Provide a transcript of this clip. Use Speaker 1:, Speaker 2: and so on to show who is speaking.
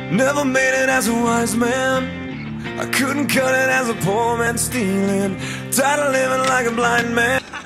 Speaker 1: Never made it as a wise man. I couldn't cut it as a poor man stealing. Tired of living like a blind man.